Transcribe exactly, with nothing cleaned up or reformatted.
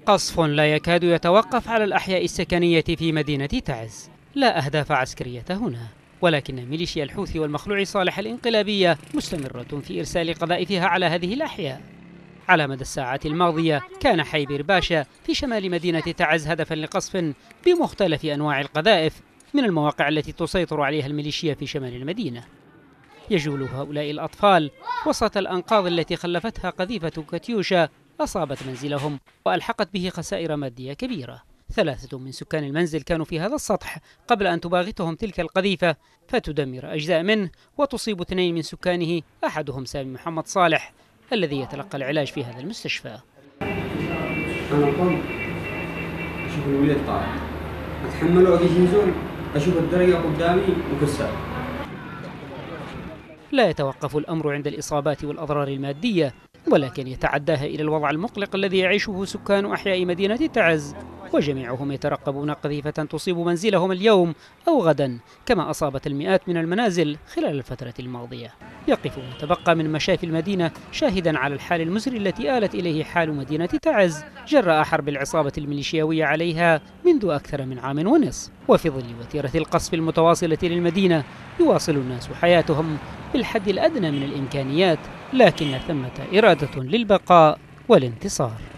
قصف لا يكاد يتوقف على الأحياء السكنية في مدينة تعز. لا أهداف عسكرية هنا، ولكن ميليشيا الحوثي والمخلوع صالح الانقلابية مستمرة في إرسال قذائفها على هذه الأحياء. على مدى الساعات الماضية كان حي بيرباشا في شمال مدينة تعز هدفا لقصف بمختلف أنواع القذائف من المواقع التي تسيطر عليها الميليشيا في شمال المدينة. يجول هؤلاء الأطفال وسط الأنقاض التي خلفتها قذيفة كاتيوشا أصابت منزلهم وألحقت به خسائر مادية كبيرة. ثلاثة من سكان المنزل كانوا في هذا السطح قبل أن تباغتهم تلك القذيفة فتدمر أجزاء منه وتصيب اثنين من سكانه، أحدهم سامي محمد صالح الذي يتلقى العلاج في هذا المستشفى. أنا قم أشوف الولد طالع أتحمله أجي نزول أشوف الدرجة قدامي مكسر. لا يتوقف الأمر عند الإصابات والأضرار المادية، ولكن يتعداها إلى الوضع المقلق الذي يعيشه سكان أحياء مدينة تعز، وجميعهم يترقبون قذيفة تصيب منزلهم اليوم أو غدا كما أصابت المئات من المنازل خلال الفترة الماضية. يقف من تبقى من مشافي المدينة شاهدا على الحال المزري التي آلت إليه حال مدينة تعز جراء حرب العصابة الميليشياوية عليها منذ أكثر من عام ونصف. وفي ظل وتيرة القصف المتواصلة للمدينة يواصل الناس حياتهم بالحد الأدنى من الإمكانيات، لكن ثمة إرادة للبقاء والانتصار.